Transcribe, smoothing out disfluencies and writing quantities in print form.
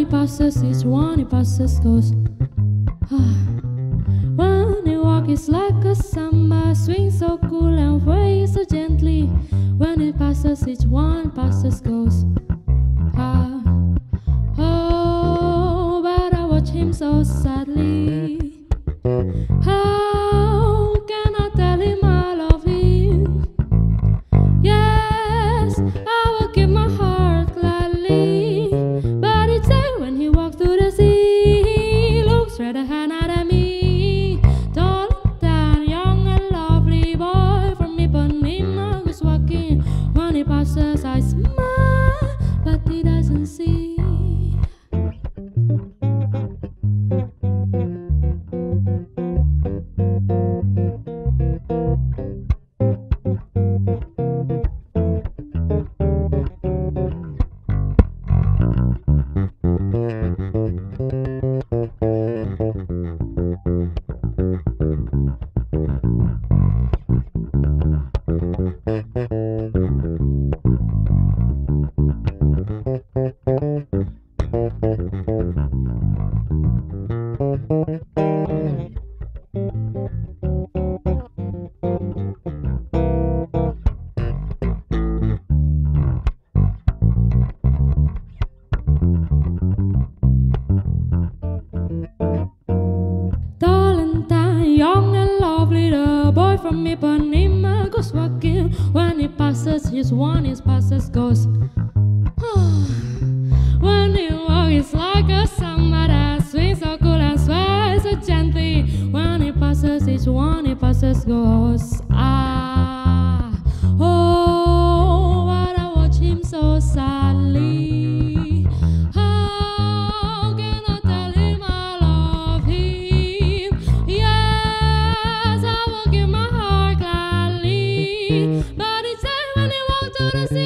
he passes, each one he passes goes. When he walks, it's like a samba, swings so cool and waves so gently. When he passes, each one passes goes. Oh, but I watch him so sadly. How can I tell him I love him? Yes, I will give my heart gladly. But each day when he walks through the sea, he looks straight ahead at me. Tall and young and lovely boy from Ipanema goes walking. When he passes, I smile, but he doesn't see. Young and lovely, the boy from Ipanema goes walking. When he passes, his one his passes goes. When he walks, it's like a samba that swings so cool and sways so gently. When he passes, each one he passes goes. Oh, but I watch him so sadly. But it's time when he walked to the sea.